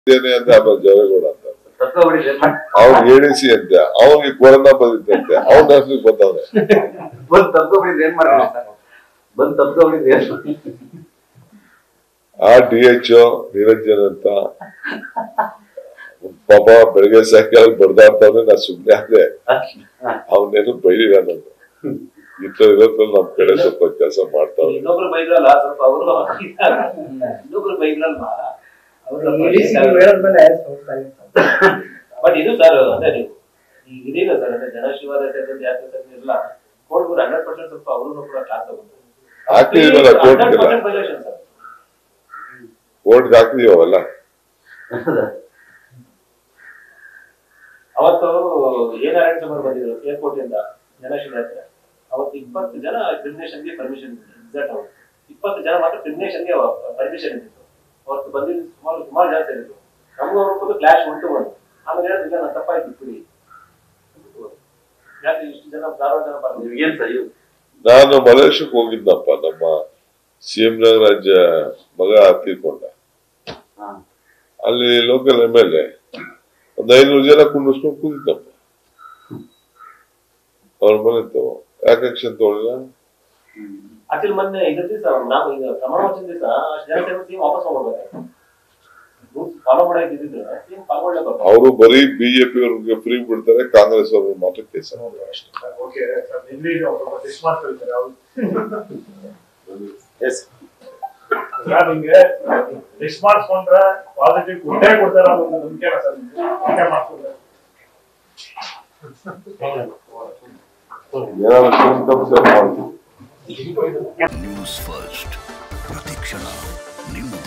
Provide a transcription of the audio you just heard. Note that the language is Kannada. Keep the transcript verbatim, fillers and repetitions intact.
ಅಂದ್ರೆ ಆಮೇಲೆ ಜವರೇಗೌಡ ಅಂತ ಅವ್ರು ಹೇಳಿಸಿ ಅಂತೆ ಅವನಿಗೆ ಕೊರೋನಾ ಬಂದಿತ್ತಂತೆ ಅವ್ನ ಹೆಸರಿಗೆ ಬಂದವ್ರೆ ಆ ಡಿ ಎಚ್ ನಿರಂಜನ್ ಅಂತ ಪಾಪ ಬೆಳಗ್ಗೆ ಸಾಯಂಕಾಲ ಬಡ್ದಾಡ್ತಾವ್ರೆ ನಾ ಸುಮ್ನೆ ಆದ್ರೆ ಅವನೇನು ಬೈಲಿಲ್ಲ ನಂದು ಇತ್ತ ಇರೋದ್ರಲ್ಲಿ ನಮ್ ಕಡೆ ಸ್ವಲ್ಪ ಕೆಲಸ ಮಾಡ್ತಾವ್ರೆ. ಬಟ್ ಇದು ಸರ್ ಅದೇ ನೀವು ಇದೀಗ ಸರ್ ಅಂದ್ರೆ ಜನ ಶಿವಾಲಯ ಎಲ್ಲ ಕೋರ್ಟ್ ಹಂಡ್ರೆಡ್ ಪರ್ಸೆಂಟ್ ಸ್ವಲ್ಪ ಅವರು ಕೂಡ ಕ್ಲಾಸ್ ಹಾಕಿದೀವಲ್ಲ ಕೋರ್ಟ್ಗೆ ಹಾಕಿದೀವಲ್ಲ. ಅವತ್ತು ಏನ್ ನಾರಾಯಣ ಸ್ವಾಮಿ ಬಂದಿದ್ರು ಏರ್ಪೋರ್ಟ್ ಇಂದ ಜನ ಶಿವಾಲಯ ಅವತ್ತು ಇಪ್ಪತ್ತು ಜನ ಕ್ರಿಮಿನೇಷನ್ಗೆ ಪರ್ಮಿಷನ್ ಎಕ್ಸಾಕ್ಟ್ ಅವತ್ತು ಇಪ್ಪತ್ತು ಜನ ಮಾತ್ರ ಕ್ರಿಮಿನೇಷನ್ಗೆ ಪರ್ಮಿಷನ್ ಇತ್ತು. ಅವತ್ತು ಬಂದಿದ್ದು ಸುಮಾರು ಸುಮಾರು ಜನ ಸೇರಿದ್ರು. ನಮ್ಗೂ ಅವ್ರಿಗೂ ಕ್ಲಾಶ್ ಉಂಟು ಬಂದು ಆಮೇಲೆ ಹೇಳಿದ್ರೆ ನಾನು ತಪ್ಪಾಯ್ತು ಬಿಡಿ ಯಾಕೆ ಇಷ್ಟು ಜನ ಸಾವಿರ ಜನ ಏನ್ ಸರ್ ನಾನು ಮಲೇಷ್ಯಾಕ್ಕೆ ಹೋಗಿದ್ದಪ್ಪ ನಮ್ಮ ಸಿ ಎಂ ನಾಗರಾಜ ಮಗ ತೀರ್ಕೊಂಡ ಅಲ್ಲಿ ಲೋಕಲ್ ಎಮ್ ಎಲ್ ಎ ಒಂದ್ ಐನೂರು ಜನ ಕುಂಡಿಸ್ಕೊಂಡು ಕೂತಿದ್ದಪ್ಪ ಅವ್ರ ಮನೆ ತಗೋ ಯಾಕೆ ಆಕ್ಷನ್ ತಗೊಳ್ಳಿಲ್ಲ. ಆಕ್ಚುಲಿ ಮೊನ್ನೆ ಇದ್ರ ದಿವಸ ನಾವು ಈಗ ಪ್ರಮಾಣ ವಚನ ದಿವಸ ಜನ ಸೇರಿಸಿ ವಾಪಸ್ ಹೋಗ್ಬೇಕು ಫಾಲೋ ಮಾಡಕ್ಕೆ ಅವರು ಬರೀ ಬಿಜೆಪಿ ಅವ್ರಿಗೆ ಫ್ರೀ ಬಿಡ್ತಾರೆ, ಕಾಂಗ್ರೆಸ್ ಅವ್ರಿಗೆ ಮಾತ್ರ ಕೇಸ್ ಮಾಡಿಸ್ಕೊಂಡ್ರೆ ಪಾಸಿಟಿವ್ ಕೊಟ್ಟೇ ಕೊಡ್ತಾರ ನಂಬಿಕೆ ನ್ಯೂಸ್ ಫಸ್ಟ್ ಪ್ರತಿಕ್ಷಣ ನ್ಯೂಸ್.